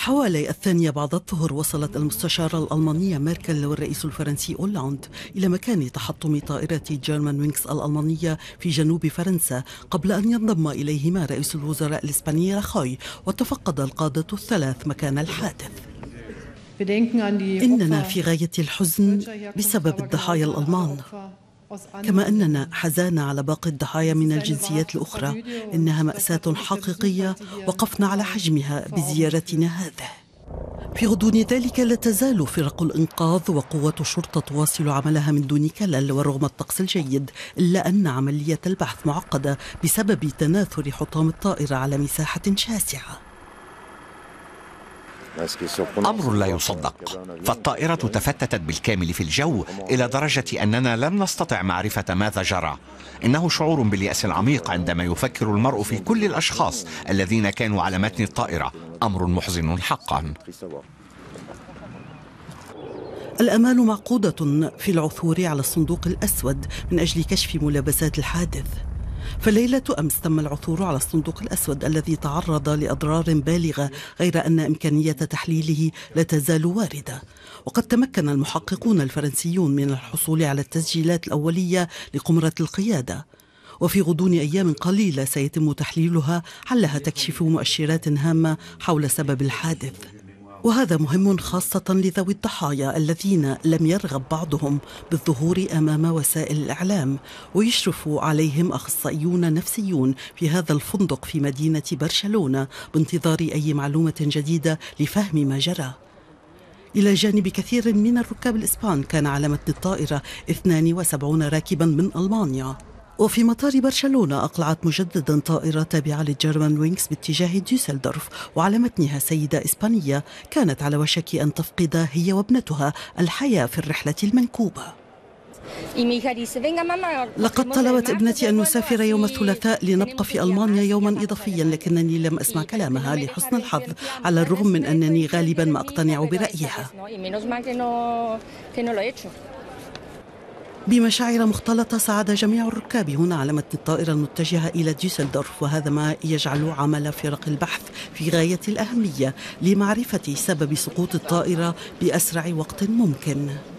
حوالي 2 بعد الظهر وصلت المستشارة الألمانية ميركل والرئيس الفرنسي أولاند إلى مكان تحطم طائرة جيرمان وينكس الألمانية في جنوب فرنسا، قبل أن ينضم إليهما رئيس الوزراء الإسباني راخوي، وتفقد القادة الثلاث مكان الحادث. إننا في غاية الحزن بسبب الضحايا الألمان، كما أننا حزانة على باقي الضحايا من الجنسيات الأخرى. إنها مأساة حقيقية وقفنا على حجمها بزيارتنا هذه. في غضون ذلك لا تزال فرق الإنقاذ وقوات الشرطة تواصل عملها من دون كلل ورغم الطقس الجيد، إلا أن عملية البحث معقدة بسبب تناثر حطام الطائرة على مساحة شاسعة. أمر لا يصدق، فالطائرة تفتتت بالكامل في الجو إلى درجة أننا لم نستطع معرفة ماذا جرى. إنه شعور باليأس العميق عندما يفكر المرء في كل الأشخاص الذين كانوا على متن الطائرة. أمر محزن حقا. الآمال معقودة في العثور على الصندوق الأسود من أجل كشف ملابسات الحادث. فليلة أمس تم العثور على الصندوق الأسود الذي تعرض لأضرار بالغة، غير أن إمكانية تحليله لا تزال واردة. وقد تمكن المحققون الفرنسيون من الحصول على التسجيلات الأولية لقمرة القيادة، وفي غضون أيام قليلة سيتم تحليلها علها تكشف مؤشرات هامة حول سبب الحادث. وهذا مهم خاصة لذوي الضحايا الذين لم يرغب بعضهم بالظهور أمام وسائل الإعلام، ويشرف عليهم أخصائيون نفسيون في هذا الفندق في مدينة برشلونة بانتظار أي معلومة جديدة لفهم ما جرى. إلى جانب كثير من الركاب الإسبان، كان على متن الطائرة 72 راكبا من ألمانيا. وفي مطار برشلونة أقلعت مجددا طائرة تابعة للجيرمان وينكس باتجاه دوسلدورف، وعلى متنها سيدة إسبانية كانت على وشك أن تفقد هي وابنتها الحياة في الرحلة المنكوبة. لقد طلبت ابنتي أن نسافر يوم الثلاثاء لنبقى في ألمانيا يوما إضافيا، لكنني لم أسمع كلامها لحسن الحظ، على الرغم من أنني غالبا ما أقتنع برأيها. بمشاعر مختلطة صعد جميع الركاب هنا على متن الطائرة المتجهة إلى دوسلدورف، وهذا ما يجعل عمل فرق البحث في غاية الأهمية لمعرفة سبب سقوط الطائرة بأسرع وقت ممكن.